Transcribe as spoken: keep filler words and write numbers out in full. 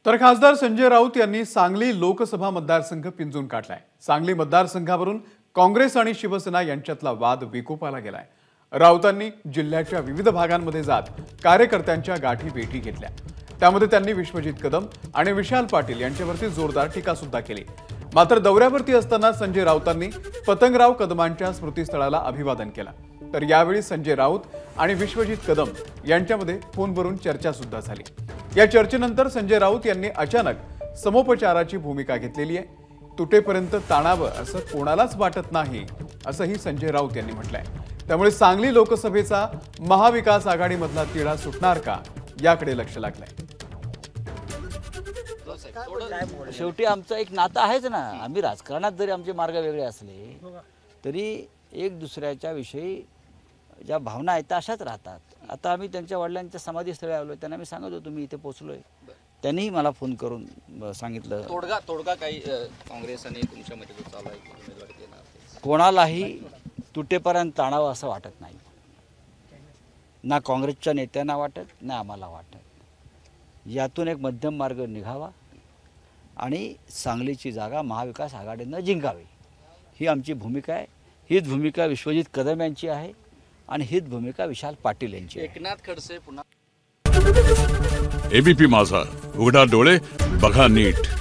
तर खासदार संजय राऊत यांनी सांगली लोकसभा मतदारसंघ पिंजून काढलाय। सांगली मतदारसंघावरून काँग्रेस आणि शिवसेना यांच्यातला वाद विकोपाला गेलाय। राऊतांनी जिल्ह्याच्या विविध भागांमध्ये जात कार्यकर्त्यांच्या गाठी भेटी घेतल्या। त्यामध्ये त्यांनी विश्वजित कदम आणि विशाल पाटील यांच्यावरती जोरदार टीका सुद्धा केली। मात्र दौऱ्यावरती असताना संजय राऊतांनी पतंगराव कदमांच्या स्मृतीस्थळाला अभिवादन केलं। तर यावेळी संजय राऊत आणि विश्वजित कदम यांच्यामध्ये फोनवरून चर्चा सुद्धा झाली। या चर्चेनंतर संजय राऊत यांनी अचानक समोपचाराची भूमिका घेतलेली आहे। तुटेपर्यंत ताणावं असं कोणालाच वाटत नाही असंही संजय राऊत यांनी म्हटलंय। त्यामुळे सांगली लोकसभेचा महाविकास आघाडीमधला तिढा सुटणार का याकडे लक्ष लागलंय। शेवटी आमचं एक नातं आहेच ना। आम्ही राजकारणात जरी आमचे मार्ग वेगळे असले तरी एक दुसऱ्याच्या विषयी ज्या भावना आहेत त्या अशाच राहतात। आता आम्ही त्यांच्या वडिलांच्या समाधीस्थळी आलो, त्यांना मी सांगत होतो मी इथे पोहोचलोय। त्यांनीही मला फोन करून सांगितलं तोडगा तोडगा काही काँग्रेस आणि तुमच्यामध्ये जो चालू आहे उमेदवारी देणार कोणालाही तुटेपर्यंत ताणावं असं वाटत नाही, ना काँग्रेसच्या नेत्यांना वाटत ना आम्हाला वाटत। यातून एक मध्यम मार्ग निघावा आणि सांगलीची जागा महाविकास आघाडीनं जिंकावी ही आमची भूमिका आहे। हीच भूमिका विश्वजित कदम यांची आहे आणि हीच भूमिका विशाल पाटील यांची आहे। एकनाथ खडसे पुन्हा एबीपी माझा, उघडा डोळे बघा नीट।